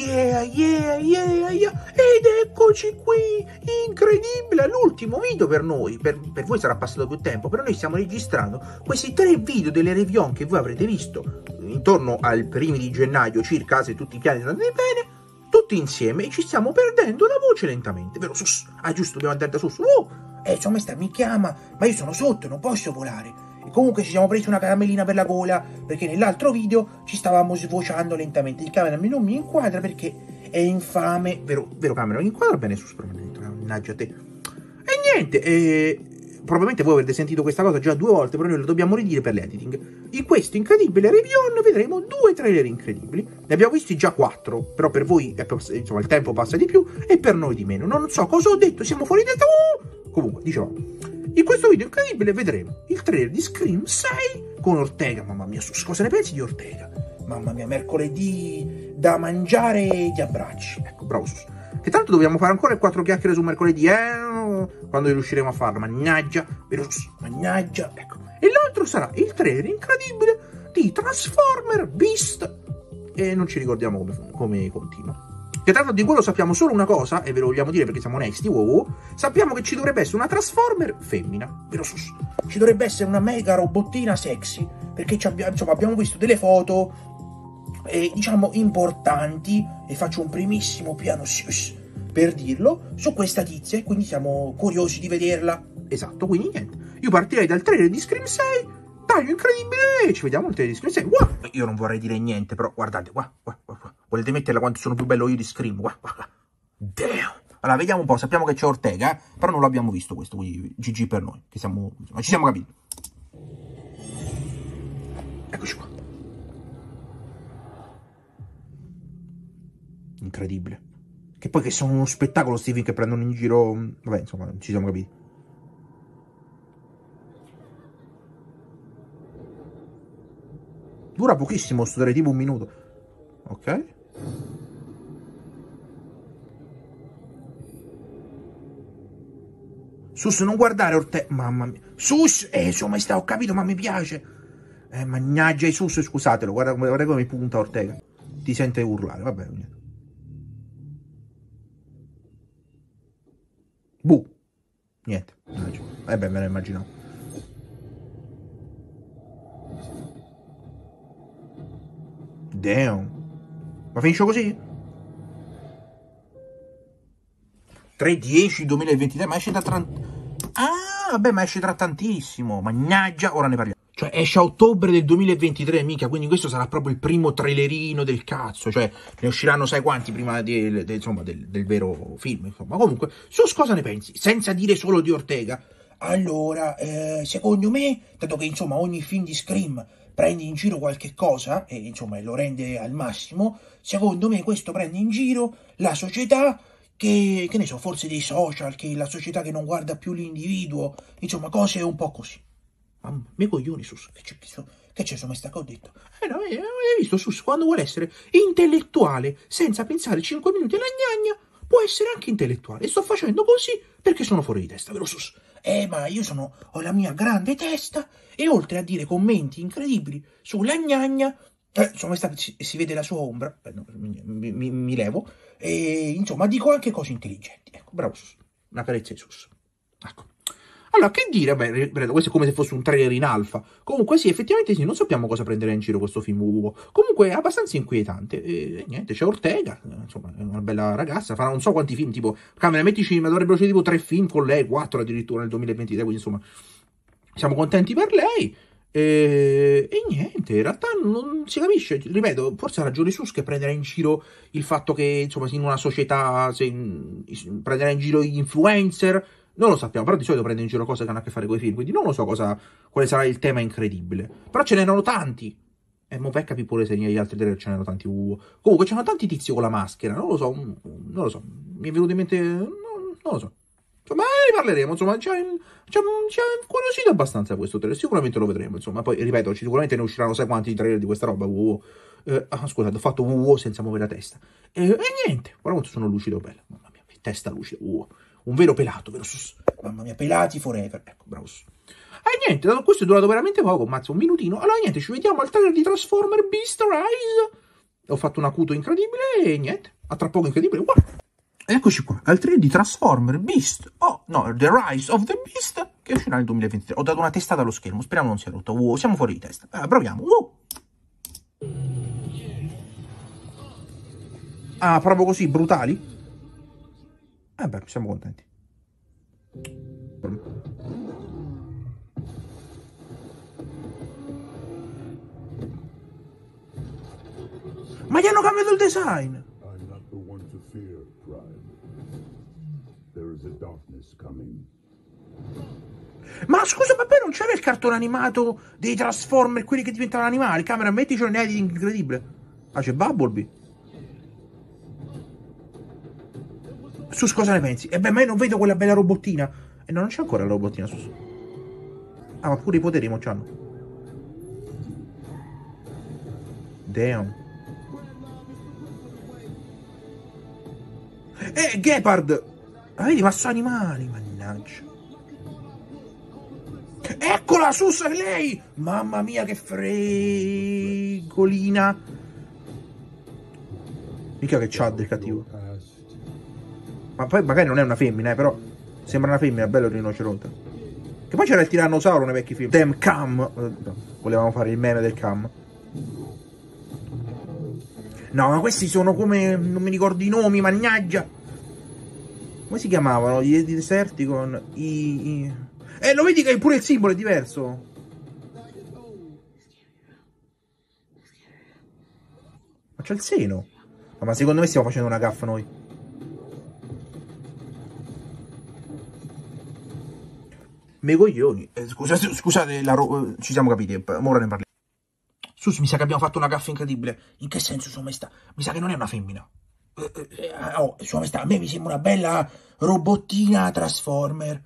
Yeah, yeah, yeah, yeah. Ed eccoci qui, incredibile, l'ultimo video per noi, per voi sarà passato più tempo, però noi stiamo registrando questi 3 video delle review che voi avrete visto intorno al primi di gennaio circa, se tutti i piani andranno bene, tutti insieme, e ci stiamo perdendo la voce lentamente, vero Sus? Ah giusto, dobbiamo andare da Sus. Insomma, mi chiama, ma io sono sotto, non posso volare. E comunque ci siamo presi una caramellina per la gola, perché nell'altro video ci stavamo svociando lentamente. Il cameraman non mi inquadra perché è infame, vero camera? Non inquadra bene Sus, mannaggia te. E niente, probabilmente voi avrete sentito questa cosa già 2 volte, però noi lo dobbiamo ridire per l'editing. In questo incredibile review vedremo 2 trailer incredibili. Ne abbiamo visti già 4, però per voi insomma il tempo passa di più e per noi di meno. Non so cosa ho detto, siamo fuori testa. Comunque, dicevo, in questo video incredibile vedremo il trailer di Scream 6 con Ortega. Mamma mia, Sus, cosa ne pensi di Ortega? Mamma mia, mercoledì da mangiare gli abbracci. Ecco, bravo Sus. Che tanto dobbiamo fare ancora 4 chiacchiere su mercoledì, quando riusciremo a farlo, mannaggia, vero Sus, mannaggia, ecco. E l'altro sarà il trailer incredibile di Transformer Beast, e non ci ricordiamo come continua. Che tanto di quello sappiamo solo una cosa, e ve lo vogliamo dire perché siamo onesti, sappiamo che ci dovrebbe essere una Transformer femmina, vero Sus? Ci dovrebbe essere una mega robottina sexy, perché insomma, abbiamo visto delle foto, diciamo, importanti, e faccio un primissimo piano per dirlo, su questa tizia, e quindi siamo curiosi di vederla. Esatto, quindi niente, io partirei dal trailer di Scream 6, taglio incredibile, e ci vediamo il trailer di Scream 6. Wow! Io non vorrei dire niente, però guardate, qua. Volete metterla quanto sono più bello io di Scream? Guarda. Damn! Allora, vediamo un po', sappiamo che c'è Ortega, però non l'abbiamo visto questo, quindi GG per noi, che insomma, ci siamo capiti. Eccoci qua. Incredibile. Che poi che sono uno spettacolo sti film che prendono in giro, vabbè, insomma, ci siamo capiti. Dura pochissimo sto trailer, tipo 1 minuto. Ok. Sus, non guardare Ortega. Mamma mia. Sus, insomma, ho capito, ma mi piace. Mannaggia, Sus, scusatelo. Guarda come mi punta Ortega. Ti sente urlare, va bene. Niente. Beh, me lo immaginavo. Damn. Ma finisce così? 3/10/2023, ma esce da vabbè, ma esce tra tantissimo. Mannaggia, ora ne parliamo. Cioè, esce a ottobre del 2023, mica, quindi questo sarà proprio il primo trailerino del cazzo. Cioè, ne usciranno sai quanti prima insomma, del vero film, insomma. Comunque, Sus, cosa ne pensi? Senza dire solo di Ortega. Allora, secondo me, dato che, insomma, ogni film di Scream prende in giro qualche cosa, e, insomma, lo rende al massimo, secondo me questo prende in giro la società, che ne so, forse dei social, che la società che non guarda più l'individuo, insomma, cose un po' così. Mamma mia, coglioni, Sus, che c'è su questa cosa ho detto? No, hai visto, Sus, quando vuole essere intellettuale, senza pensare 5 minuti alla gnagna, può essere anche intellettuale. E sto facendo così perché sono fuori di testa, vero Sus? Ma io ho la mia grande testa, e oltre a dire commenti incredibili sulla gnagna, insomma, si vede la sua ombra, no, mi levo, e insomma, dico anche cose intelligenti. Ecco, bravo Sus, una carezza di Sus. Ecco. Allora, che dire? Beh, ripeto, questo è come se fosse un trailer in alfa. Comunque sì, effettivamente sì, non sappiamo cosa prendere in giro questo film. Comunque è abbastanza inquietante. E niente, c'è Ortega, insomma, è una bella ragazza, farà non so quanti film, tipo, camera, mettici, ma dovrebbero essere tipo 3 film con lei, 4 addirittura nel 2023, quindi insomma, siamo contenti per lei. E niente, in realtà non si capisce, ripeto, forse ha ragione Sus che prenderà in giro il fatto che, insomma, in una società prenderà in giro gli influencer. Non lo sappiamo, però di solito prende in giro cose che hanno a che fare con i film, quindi non lo so quale sarà il tema incredibile. Però ce n'erano tanti. Mo' per capire pure se negli altri trailer ce n'erano tanti. Comunque c'erano tanti tizi con la maschera, non lo so. Mi è venuto in mente, non lo so. Insomma, ne parleremo, insomma, ci ha incuriosito abbastanza questo trailer, sicuramente lo vedremo, insomma. Poi, ripeto, sicuramente ne usciranno sai quanti trailer di questa roba, scusate, ho fatto senza muovere la testa. E niente, guarda quanto sono lucido, bello, mamma mia, testa lucida, un vero pelato, vero Sus? Mamma mia, pelati forever. Ecco, bravo Sus. E niente, questo è durato veramente poco, mazza, un minutino. Allora niente, ci vediamo al trailer di Transformer Beast Rise. Ho fatto un acuto incredibile e niente, a tra poco incredibile, guarda. Eccoci qua, al 3 di Transformer Beast, oh no, The Rise of the Beast, che uscirà nel 2023. Ho dato una testata allo schermo, speriamo non sia rotto. Siamo fuori di testa. Proviamo. Ah, proprio così, brutali? Beh, siamo contenti. Ma gli hanno cambiato il design! Ma scusa, ma poi non c'era il cartone animato dei Transformer, quelli che diventavano animali? Camera, mettici un editing incredibile. Ah, c'è Bumblebee. Sus, cosa ne pensi? E beh, ma io non vedo quella bella robottina. E no, non c'è ancora la robottina, Sus. Ah, ma pure i poteri mo c'hanno. Damn. Gepard! Ah, vedi, ma sono animali, mannaggia. Eccola, Sus, è lei! Mamma mia, che fregolina. Mica che c'ha del cattivo. Ma poi magari non è una femmina, però sembra una femmina, bello il rinoceronte. Che poi c'era il tirannosauro nei vecchi film. Damn Cam. Volevamo fare il meme del Cam. No, ma questi sono come... non mi ricordo i nomi, mannaggia. Come si chiamavano? Gli Deserticon? Lo vedi che pure il simbolo è diverso? Ma c'è il seno. Ma secondo me stiamo facendo una gaffa noi. Me coglioni. Scusate, ci siamo capiti. Ora ne parliamo. Sus, mi sa che abbiamo fatto una gaffa incredibile. In che senso, Sua Maestà? Mi sa che non è una femmina. Sua Maestà, a me mi sembra una bella robottina Transformer.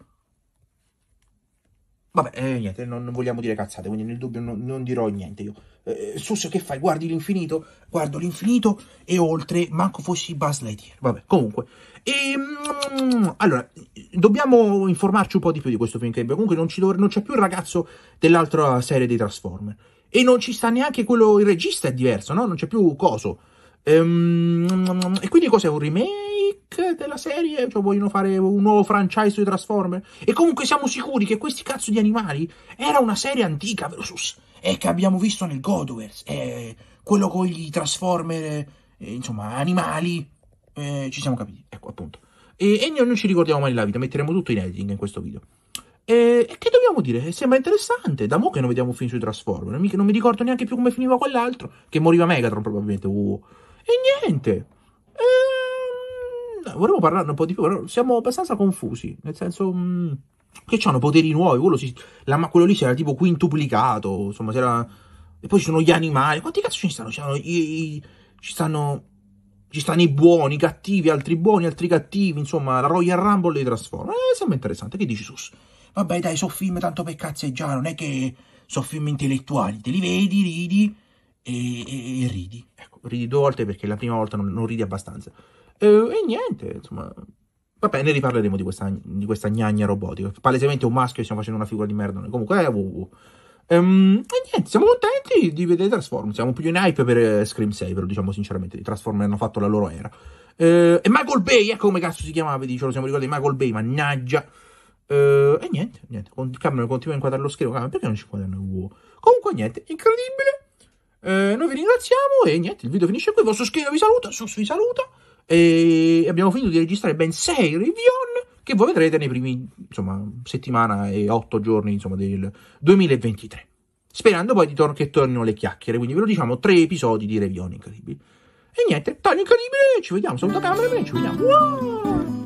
Vabbè, niente, non vogliamo dire cazzate, quindi nel dubbio non dirò niente io. Sus, che fai? Guardi l'infinito? Guardo l'infinito e oltre, manco fossi Buzz Lightyear. Vabbè, comunque. Allora, dobbiamo informarci un po' di più di questo film, che comunque non c'è più il ragazzo dell'altra serie dei Transformer. E non ci sta neanche quello, il regista è diverso, no? Non c'è più coso. E quindi cos'è? Un remake della serie? Cioè vogliono fare un nuovo franchise sui Transformer? E comunque siamo sicuri che questi cazzo di animali era una serie antica, vero Sus? E che abbiamo visto nel Godoverse. Quello con gli Transformer, insomma, animali. Ci siamo capiti, ecco appunto. E non ci ricordiamo mai nella vita, metteremo tutto in editing in questo video. E che dobbiamo dire? Sembra interessante. Da mo' che non vediamo un film sui Transformer. Non mi ricordo neanche più come finiva quell'altro. Che moriva Megatron probabilmente. E niente. Vorremmo parlarne un po' di più. Però siamo abbastanza confusi. Nel senso che c'hanno poteri nuovi. Quello lì si era tipo quintuplicato. Insomma, e poi ci sono gli animali. Quanti cazzo ci stanno? Ci stanno i buoni, i cattivi, altri buoni, altri cattivi. Insomma, la Royal Rumble dei Transformer. Sembra interessante. Che dici, Sus? Vabbè, dai, sono film tanto per cazzeggiare, non è che sono film intellettuali. Te li vedi, ridi e ridi. Ecco, ridi 2 volte perché la prima volta non ridi abbastanza. E niente, insomma. Vabbè, ne riparleremo di questa gnagna robotica. Palesemente un maschio e stiamo facendo una figura di merda. Comunque, e niente, siamo contenti di vedere Transformers. Siamo più in hype per Scream 6, ve lo diciamo sinceramente. I Transformers hanno fatto la loro era. E Michael Bay, ecco come cazzo si chiamava, ce lo siamo ricordati, Michael Bay, mannaggia. E niente. Cameron continua a inquadrare lo schermo. Perché non ci inquadrano? Comunque, niente, incredibile. Noi vi ringraziamo e niente, il video finisce qui. Il vostro schermo vi saluta, Sus vi saluta. E abbiamo finito di registrare ben 6 review che voi vedrete nei primi, insomma, settimana e 8 giorni, insomma, del 2023. Sperando poi che tornino le chiacchiere. Quindi ve lo diciamo, 3 episodi di review incredibili. E niente, taglio incredibile, ci vediamo. Saluta Cameron e ci vediamo. Wow!